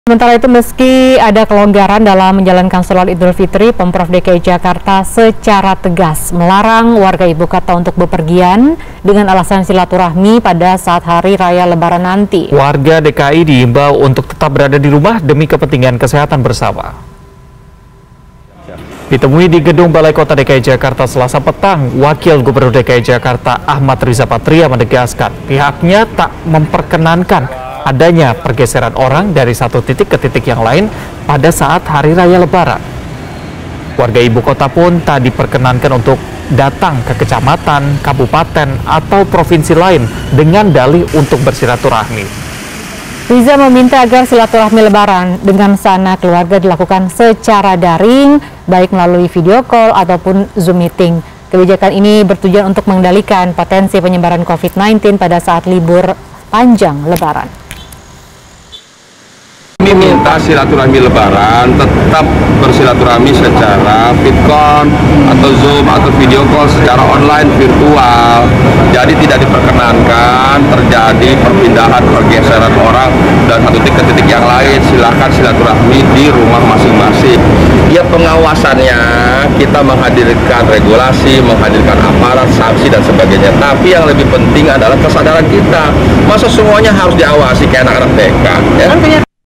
Sementara itu, meski ada kelonggaran dalam menjalankan sholat Idul Fitri, Pemprov DKI Jakarta secara tegas melarang warga ibu kota untuk bepergian dengan alasan silaturahmi pada saat hari raya Lebaran nanti. Warga DKI diimbau untuk tetap berada di rumah demi kepentingan kesehatan bersama. Ditemui di Gedung Balai Kota DKI Jakarta Selasa petang, Wakil Gubernur DKI Jakarta Ahmad Riza Patria menegaskan pihaknya tak memperkenankan adanya pergeseran orang dari satu titik ke titik yang lain pada saat Hari Raya Lebaran. Warga ibu kota pun tak diperkenankan untuk datang ke kecamatan, kabupaten, atau provinsi lain dengan dalih untuk bersilaturahmi. Riza meminta agar silaturahmi Lebaran dengan sanak keluarga dilakukan secara daring, baik melalui video call ataupun Zoom meeting. Kebijakan ini bertujuan untuk mengendalikan potensi penyebaran COVID-19 pada saat libur panjang Lebaran. Kami minta silaturahmi Lebaran tetap bersilaturahmi secara vidcon atau Zoom atau video call secara online virtual. Jadi tidak diperkenankan terjadi perpindahan pergeseran orang dari satu titik ke titik yang lain. Silakan silaturahmi di rumah masing-masing. Ya, pengawasannya kita menghadirkan regulasi, menghadirkan aparat, sanksi dan sebagainya. Tapi yang lebih penting adalah kesadaran kita. Masa semuanya harus diawasi kayak anak-anak TK? Ya?